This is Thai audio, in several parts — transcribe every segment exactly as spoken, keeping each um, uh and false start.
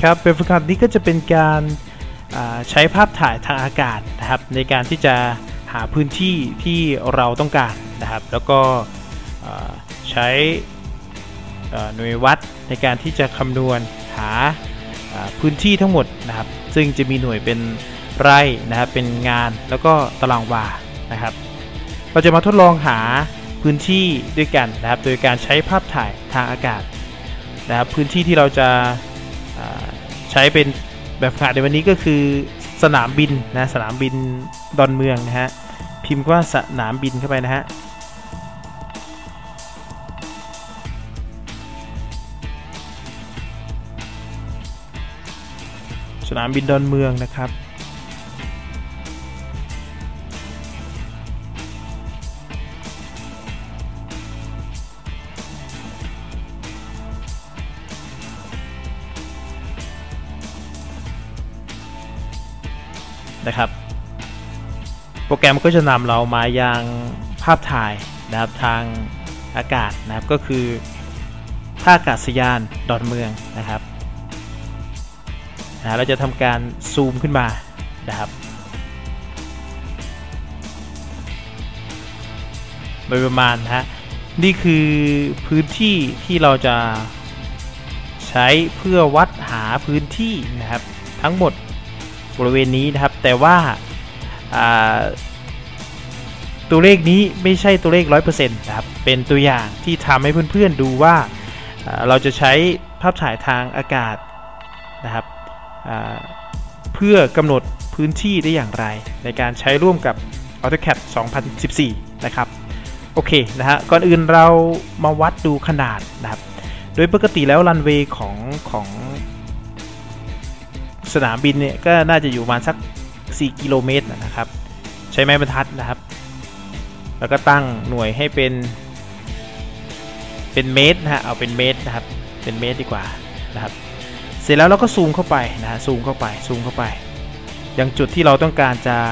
ครับแบบฝึกหัดนี้ก็จะเป็นการใช้ภาพถ่ายทางอากาศนะครับในการที่จะหาพื้นที่ที่เราต้องการนะครับแล้วก็ใช้หน่วยวัดในการที่จะคำนวณหาพื้นที่ทั้งหมดนะครับซึ่งจะมีหน่วยเป็นไร่นะครับเป็นงานแล้วก็ตารางวานะครับเราจะมาทดลองหาพื้นที่ด้วยกันนะครับโดยการใช้ภาพถ่ายทางอากาศนะครับพื้นที่ที่เราจะใช้เป็นแบบฝึกหัดในวันนี้ก็คือสนามบินนะสนามบินดอนเมืองนะฮะพิมพ์ว่าสนามบินเข้าไปนะฮะสนามบินดอนเมืองนะครับนะครับโปรแกรมก็จะนำเรามายังภาพถ่ายนะครับทางอากาศนะครับก็คือท่าอากาศยานดอนเมืองนะครับนะเราจะทำการซูมขึ้นมานะครับโดยประมาณนะฮะนี่คือพื้นที่ที่เราจะใช้เพื่อวัดหาพื้นที่นะครับทั้งหมดบริเวณนี้นะครับแต่ว่าตัวเลขนี้ไม่ใช่ตัวเลข ร้อยเปอร์เซ็นต์ นะครับเป็นตัวอย่างที่ทำให้เพื่อนๆดูว่าเราจะใช้ภาพถ่ายทางอากาศนะครับเพื่อกำหนดพื้นที่ได้อย่างไรในการใช้ร่วมกับ ออโต้แคด สองพันสิบสี่นะครับโอเคนะฮะก่อนอื่นเรามาวัดดูขนาดนะครับโดยปกติแล้วรันเวย์ของของสนามบินเนี่ยก็น่าจะอยู่ประมาณสักสี่กิโลเมตรนะครับใช้ไม้บรรทัดนะครับแล้วก็ตั้งหน่วยให้เป็นเป็นเมตรนะฮะเอาเป็นเมตรนะครับเป็นเมตรดีกว่านะครับเสร็จแล้วเราก็ซูมเข้าไปนะฮะซูมเข้าไปซูมเข้าไปยังจุดที่เราต้องการจะ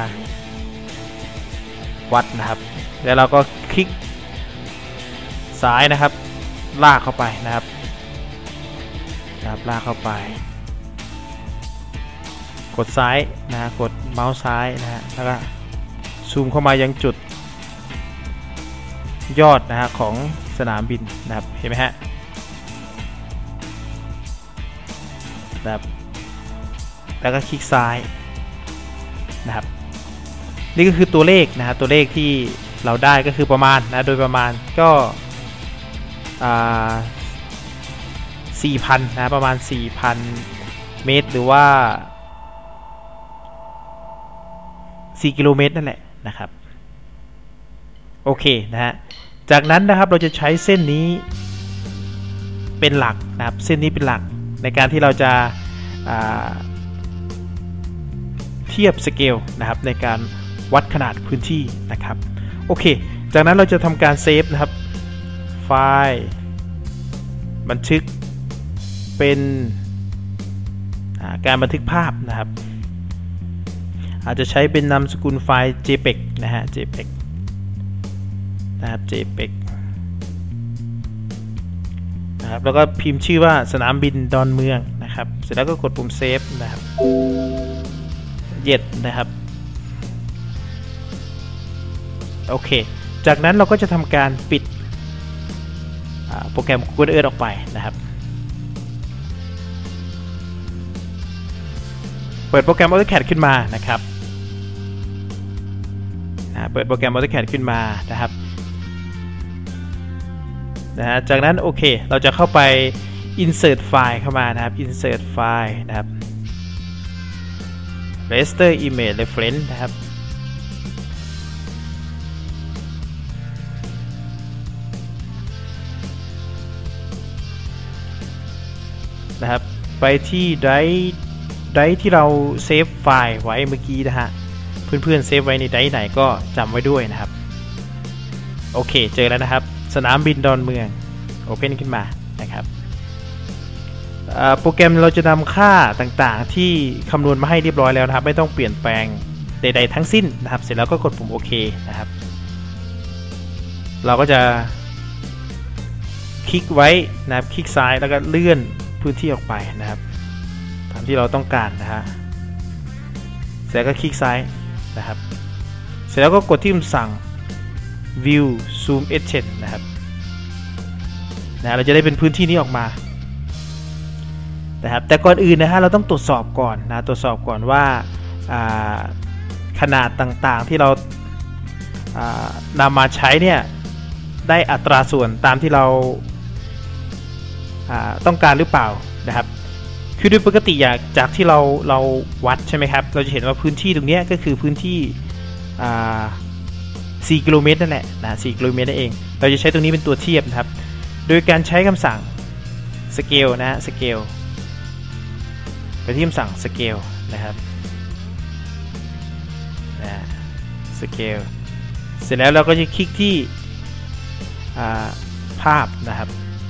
วัดนะครับแล้วเราก็คลิกซ้ายนะครับลากเข้าไปนะครับนะครับลากเข้าไปกดซ้ายนะกดเมาส์ซ้ายนะฮะแล้วก็ซูมเข้ามายังจุดยอดนะฮะของสนามบินนะครับเห็นไหมฮะนะครับแล้วก็คลิกซ้ายนะครับนี่ก็คือตัวเลขนะฮะตัวเลขที่เราได้ก็คือประมาณนะโดยประมาณก็สี่พันนะประมาณ สี่พัน เมตรหรือว่าสี่กิโลเมตรนั่นแหละนะครับโอเคนะฮะจากนั้นนะครับเราจะใช้เส้นนี้เป็นหลักนะครับเส้นนี้เป็นหลักในการที่เราจะเทียบสเกลนะครับในการวัดขนาดพื้นที่นะครับโอเคจากนั้นเราจะทำการเซฟนะครับไฟล์บันทึกเป็นการบันทึกภาพนะครับอาจจะใช้เป็นนามสกุลไฟล์ เจเพก นะฮะ เจเพก นะครับ เจเพก นะครับแล้วก็พิมพ์ชื่อว่าสนามบินดอนเมืองนะครับเสร็จแล้วก็กดปุ่มเซฟนะครับเย็ดนะครับโอเคจากนั้นเราก็จะทำการปิดโปรแกรม Google Earth ออกไปนะครับเปิดโปรแกรม ออโต้แคด ขึ้นมานะครับเปิดโปรแกรม ออโต้แคด ขึ้นมานะครับนะฮะจากนั้นโอเคเราจะเข้าไป insert ไฟล์เข้ามานะครับ insert ไฟล์นะครับ raster image reference นะครับนะครับไปที่ drive drive ที่เราเซฟไฟล์ไว้เมื่อกี้นะฮะเพื่อนๆเซฟไว้ใน drive ไหนก็จำไว้ด้วยนะครับโอเคเจอแล้วนะครับสนามบินดอนเมืองโอเพนขึ้นมานะครับโปรแกรมเราจะนำค่าต่างๆที่คำนวณมาให้เรียบร้อยแล้วนะครับไม่ต้องเปลี่ยนแปลงใดๆทั้งสิ้นนะครับเสร็จแล้วก็กดปุ่มโอเคนะครับเราก็จะคลิกไว้นะครับคลิกซ้ายแล้วก็เลื่อนพื้นที่ออกไปนะครับตามที่เราต้องการนะฮะเสร็จแล้วก็คลิกซ้ายนะครับเสร็จแล้วก็กดที่ปุ่มสั่ง View Zoom Extend นะครับนะเราจะได้เป็นพื้นที่นี้ออกมานะครับแต่ก่อนอื่นนะฮะเราต้องตรวจสอบก่อนนะตรวจสอบก่อนว่าขนาดต่างๆที่เรานำมาใช้เนี่ยได้อัตราส่วนตามที่เราต้องการหรือเปล่านะครับคือโดยปกติจากจากที่เราเราวัดใช่ไหมครับเราจะเห็นว่าพื้นที่ตรงนี้ก็คือพื้นที่สี่กิโลเมตรนั่นแหละนะสี่กิโลเมตรนั่นเองเราจะใช้ตรงนี้เป็นตัวเทียบนะครับโดยการใช้คำสั่ง scale นะ scale ไปที่คำสั่ง scale นะครับนะ scale เสร็จแล้วเราก็จะคลิกที่ภาพนะครับ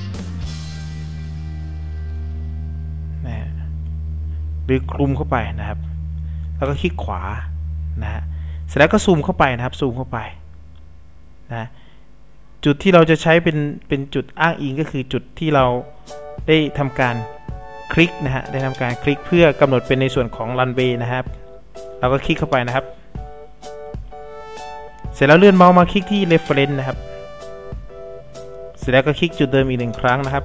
นะหรือคลุมเข้าไปนะครับแล้วก็คลิกขวานะฮะเสร็จแล้วก็ซูมเข้าไปนะครับซูมเข้าไปนะจุดที่เราจะใช้เป็นเป็นจุดอ้างอิงก็คือจุดที่เราได้ทำการคลิกนะฮะได้ทำการคลิกเพื่อกำหนดเป็นในส่วนของรันเวย์นะครับเราก็คลิกเข้าไปนะครับเสร็จแล้วเลื่อนเมาส์มาคลิกที่ reference นะครับเสร็จแล้วก็คลิกจุดเดิมอีกหนึ่งครั้งนะครับ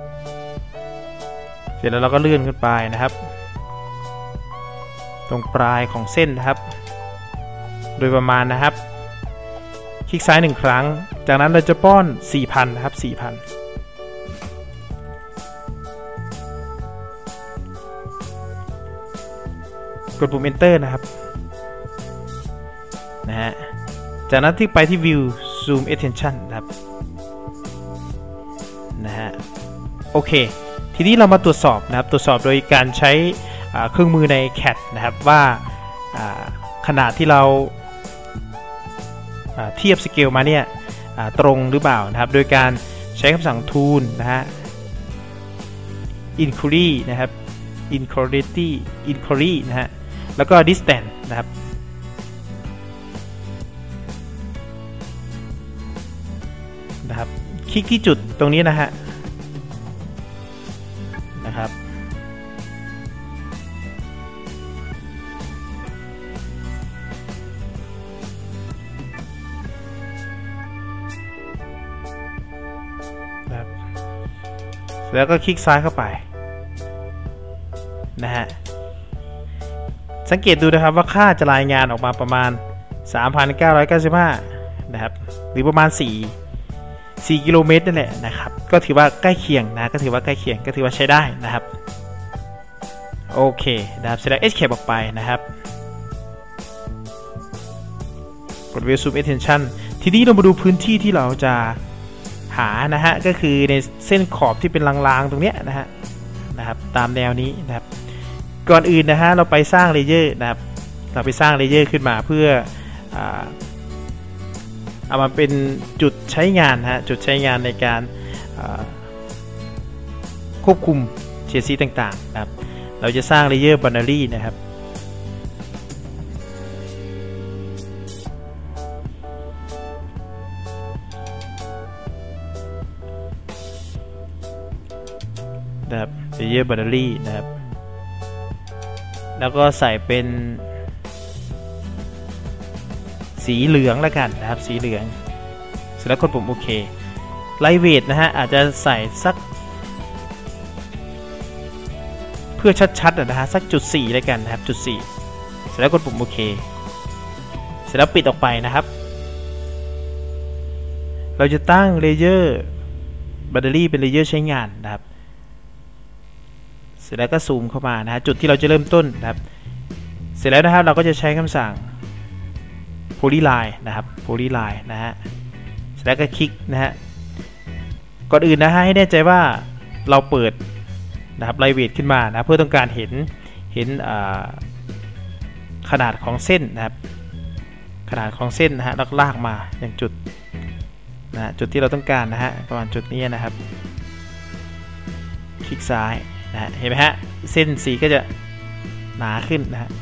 เสร็จแล้วเราก็เลื่อนขึ้นไปนะครับตรงปลายของเส้นนะครับโดยประมาณนะครับคลิกซ้ายหนึ่งครั้งจากนั้นเราจะป้อน สี่พัน นะครับ สี่พัน กดปุ่ม enter นะครับนะฮะจากนั้นที่ไปที่ view zoom extension นะครับนะฮะโอเคทีนี้เรามาตรวจสอบนะครับตรวจสอบโดยการใช้เครื่องมือใน แคท นะครับว่าขนาดที่เราเทียบสเกลมาเนี่ยตรงหรือเปล่านะครับโดยการใช้คำสั่ง tool นะฮะ inquiry นะครับ inquiry inquiry นะฮะแล้วก็ distance นะครับนะครับคลิกที่จุดตรงนี้นะฮะนะครับแล้วก็คลิกซ้ายเข้าไปนะฮะสังเกตดูนะครับว่าค่าจะรายงานออกมาประมาณ สามพันเก้าร้อยเก้าสิบห้า นะครับหรือประมาณ4 4กิโลเมตรนั่นแหละนะครับก็ถือว่าใกล้เคียงนะก็ถือว่าใกล้เคียงก็ถือว่าใช้ได้นะครับโอเคนะครับเสร็จแล้ว escape ออกไปนะครับกด view zoom extension ทีนี้เรามาดูพื้นที่ที่เราจะหานะฮะก็คือในเส้นขอบที่เป็นลางๆตรงเนี้ยนะฮะนะครับตามแนวนี้นะครับก่อนอื่นนะฮะเราไปสร้างเลเยอร์นะครับเราไปสร้างเลเยอร์ขึ้นมาเพื่อเอามาเป็นจุดใช้งานฮะจุดใช้งานในการควบคุมเฉดสีต่างๆนะครับเราจะสร้างเลเยอร์บานารีนะครับนะครับเลเยอร์บานารีนะครับแล้วก็ใส่เป็นสีเหลืองแล้วกันนะครับสีเหลืองเสร็จแล้วกดปุ่มโอเคไลท์เวทนะฮะอาจจะใส่สักเพื่อชัดๆนะฮะสักจุดสี่แล้วกันนะครับจุดสี่เสร็จแล้วกดปุ่มโอเคเสร็จแล้วปิดออกไปนะครับเราจะตั้งเลเยอร์แบตเตอรี่เป็นเลเยอร์ใช้งานนะครับเสร็จแล้วก็ซูมเข้ามานะฮะจุดที่เราจะเริ่มต้นนะครับเสร็จแล้วนะครับเราก็จะใช้คำสั่ง polyline นะครับ polyline นะฮะเสร็จแล้วก็คลิกนะฮะก่อนอื่นนะฮะให้แน่ใจว่าเราเปิดนะครับไลท์เวทขึ้นมานะเพื่อต้องการเห็นเห็นขนาดของเส้นนะครับขนาดของเส้นนะฮะลากลากมาอย่างจุดนะจุดที่เราต้องการนะฮะประมาณจุดนี้นะครับคลิกซ้ายนะฮะเห็นไหมฮะเส้นสีก็จะหนาขึ้นนะฮะ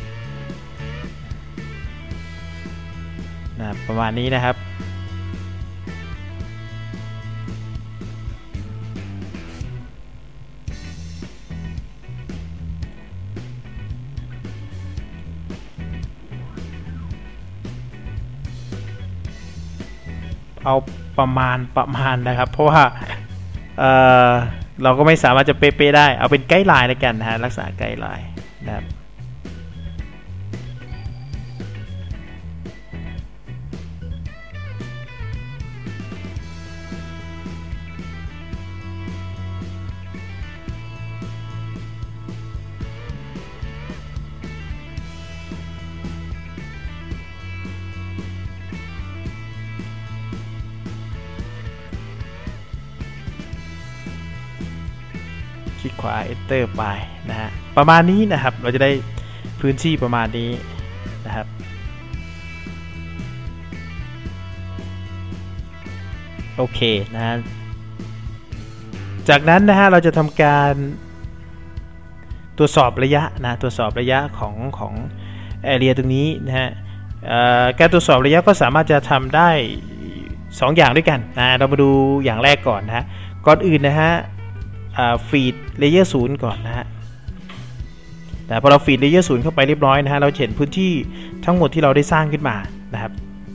นะประมาณนี้นะครับเอาประมาณประมาณนะครับเพราะว่าเออเราก็ไม่สามารถจะเป๊ะๆได้เอาเป็นไกด์ไลน์แล้วกันนะฮะลักษณะไกด์ไลน์นะครับคลิกขวา Enter ไปนะฮะประมาณนี้นะครับเราจะได้พื้นที่ประมาณนี้นะครับโอเคนะจากนั้นนะฮะเราจะทำการตรวจสอบระยะนะตรวจสอบระยะของของแอเรียตรงนี้นะฮะการตรวจสอบระยะก็สามารถจะทำได้สองอย่างด้วยกันนะเรามาดูอย่างแรกก่อนนะฮะก่อนอื่นนะฮะฟีดเลเยอร์ศูนย์ก่อนนะฮะแต่พอเราฟีดเลเยอร์ศูนย์เข้าไปเรียบร้อยนะฮะเราเห็นพื้นที่ทั้งหมดที่เราได้สร้างขึ้นมานะครับ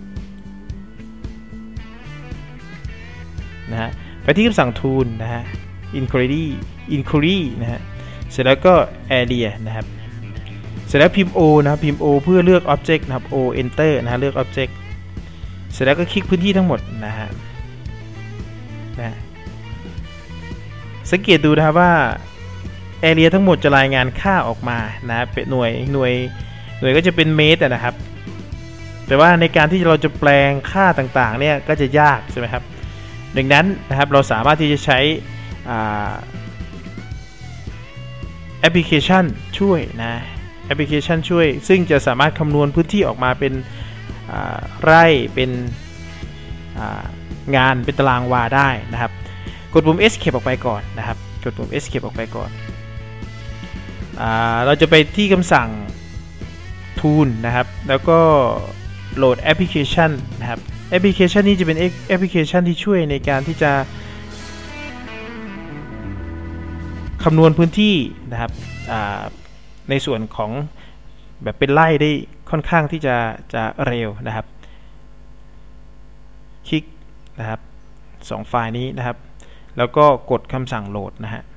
นะฮะไปที่คำสั่ง tool นะฮะ inquiry inquiry นะฮะเสร็จแล้วก็ area นะครับเสร็จแล้วพิมพ์ o นะครับพิมพ์ o เพื่อเลือก object นะครับ o enter นะฮะเลือก object เสร็จแล้วก็คลิกพื้นที่ทั้งหมดนะฮะนะสังเกตดูนะครับว่า area ทั้งหมดจะรายงานค่าออกมานะเป็นหน่วยหน่วยหน่วยก็จะเป็นเมตรนะครับแต่ว่าในการที่เราจะแปลงค่าต่างๆเนี่ยก็จะยากใช่ไหมครับดังนั้นนะครับเราสามารถที่จะใช้แอปพลิเคชันช่วยนะแอปพลิเคชันช่วยซึ่งจะสามารถคำนวณพื้นที่ออกมาเป็นไร่เป็นงานเป็นตารางวาได้นะครับกดปุ่ม Escape ออกไปก่อนนะครับกดปุ่ม Escape ออกไปก่อนเราจะไปที่คำสั่ง Tool นะครับแล้วก็โหลดแอปพลิเคชันนะครับแอปพลิเคชันนี้จะเป็นแอปพลิเคชันที่ช่วยในการที่จะคำนวณพื้นที่นะครับในส่วนของแบบเป็นไร่ได้ค่อนข้างที่จะจะเร็วนะครับคลิกนะครับสองไฟล์นี้นะครับแล้วก็กดคำสั่งโหลดนะฮะ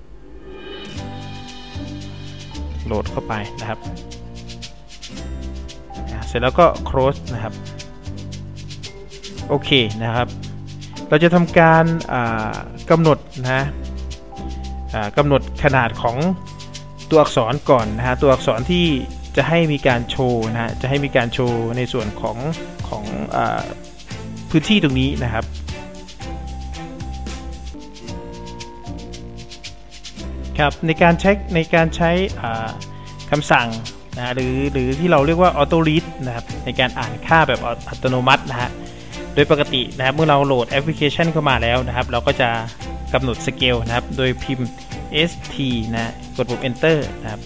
โหลดเข้าไปนะครับเสร็จแล้วก็ close นะครับโอเคนะครับเราจะทำการกำหนดนะกำหนดขนาดของตัวอักษรก่อนนะฮะตัวอักษรที่จะให้มีการโชว์นะฮะจะให้มีการโชว์ในส่วนของของพื้นที่ตรงนี้นะครับครับในการเช็คในการใช้คำสั่งนะหรือหรือที่เราเรียกว่า auto read นะครับในการอ่านค่าแบบอัตโนมัตินะฮะโดยปกตินะครับเมื่อเราโหลดแอปพลิเคชันเข้ามาแล้วนะครับเราก็จะกำหนดสเกลนะครับโดยพิมพ์ st นะกดปุ่ม enter นะครับ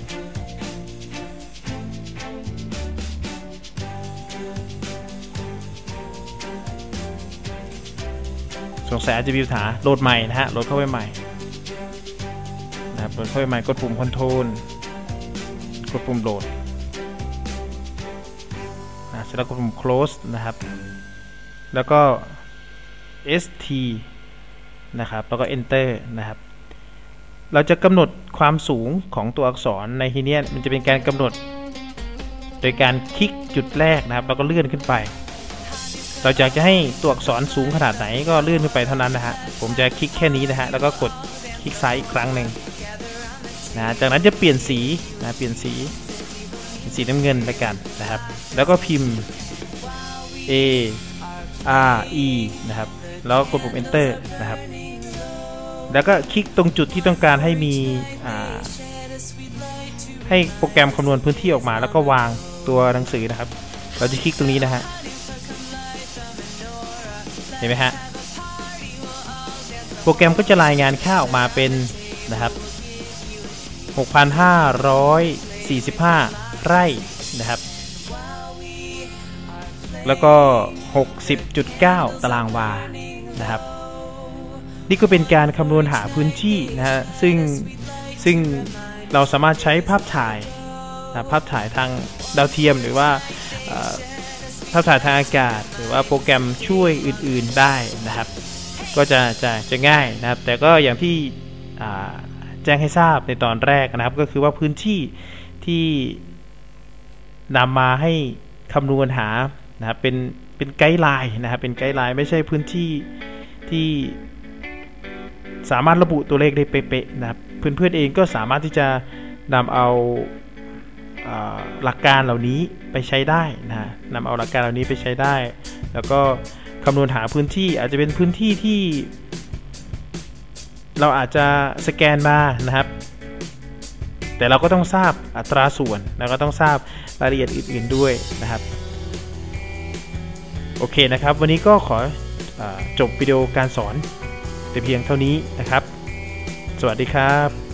สงสัยอาจจะมีปัญหาโหลดใหม่นะฮะโหลดเข้าไปใหม่นะครับโหลดเข้าไปใหม่กดปุ่ม control กดปุ่มโหลดนะเสร็จแล้วกดปุ่ม close นะครับแล้วก็ st นะครับแล้วก็ enter นะครับเราจะกำหนดความสูงของตัวอักษรในที่นี้มันจะเป็นการกำหนดโดยการคลิกจุดแรกนะครับแล้วก็เลื่อนขึ้นไปเราอยากจะให้ตัวอักษรสูงขนาดไหนก็เลื่อนขึ้นไปเท่านั้นนะฮะผมจะคลิกแค่นี้นะฮะแล้วก็กดคลิกซ้ายอีกครั้งหนึ่งนะจากนั้นจะเปลี่ยนสีนะเปลี่ยนสีสีน้ำเงินไปกันนะครับแล้วก็พิมพ์ a r e นะครับแล้วกดปุ่ม enter นะครับแล้วก็คลิกตรงจุดที่ต้องการให้มีให้โปรแกรมคำนวณพื้นที่ออกมาแล้วก็วางตัวหนังสือนะครับเราจะคลิกตรงนี้นะฮะเห็นไหมฮะโปรแกรมก็จะรายงานค่าออกมาเป็นนะครับ หกพันห้าร้อยสี่สิบห้า ไร่นะครับแล้วก็ หกสิบจุดเก้า ตารางวานะครับนี่ก็เป็นการคำนวณหาพื้นที่นะฮะซึ่งซึ่งเราสามารถใช้ภาพถ่ายนะภาพถ่ายทางดาวเทียมหรือว่าภาพถ่ายทางอากาศหรือว่าโปรแกรมช่วยอื่นๆได้นะครับก็จะจะจะง่ายนะครับแต่ก็อย่างที่แจ้งให้ทราบในตอนแรกนะครับก็คือว่าพื้นที่ที่นำมาให้คำนวณหานะครับเป็นเป็นไกด์ไลน์นะครับเป็นไกด์ไลน์ไม่ใช่พื้นที่ที่สามารถระบุตัวเลขได้เป๊ะๆนะครับเพื่อนๆเองก็สามารถที่จะนำเอาหลักการเหล่านี้ไปใช้ได้นะนำเอาหลักการเหล่านี้ไปใช้ได้แล้วก็คำนวณหาพื้นที่อาจจะเป็นพื้นที่ที่เราอาจจะสแกนมานะครับแต่เราก็ต้องทราบอัตราส่วนแล้วก็ต้องทราบรายละเอียดอื่นๆด้วยนะครับโอเคนะครับวันนี้ก็ขอจบวิดีโอการสอนแต่เพียงเท่านี้นะครับสวัสดีครับ